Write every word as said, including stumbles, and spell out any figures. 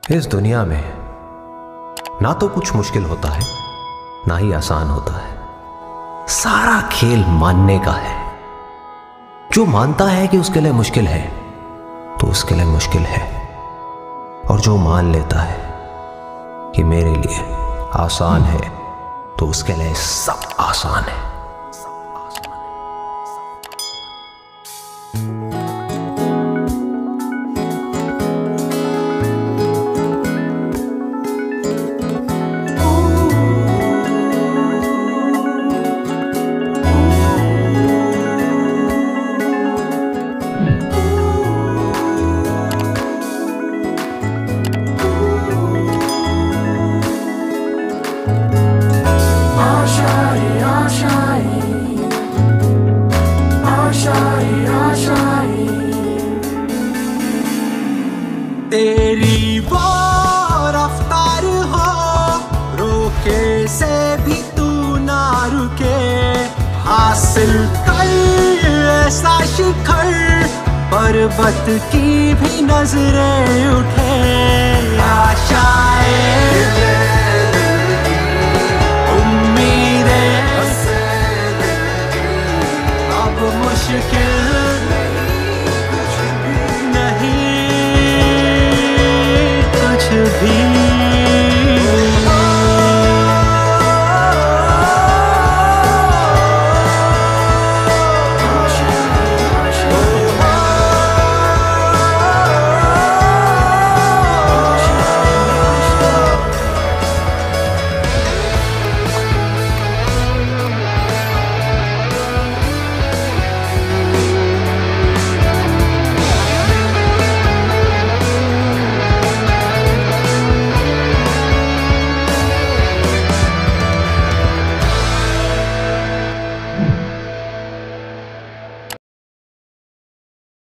इस दुनिया में ना तो कुछ मुश्किल होता है ना ही आसान होता है। सारा खेल मानने का है। जो मानता है कि उसके लिए मुश्किल है तो उसके लिए मुश्किल है, और जो मान लेता है कि मेरे लिए आसान है तो उसके लिए सब आसान है। तेरी वो रफ्तार हो, रोके से भी तू ना रुके। हासिल कर ऐसा शिखर, पर्वत की भी नजरें उठे। आशाएं उम्मीदें अब मुश्किल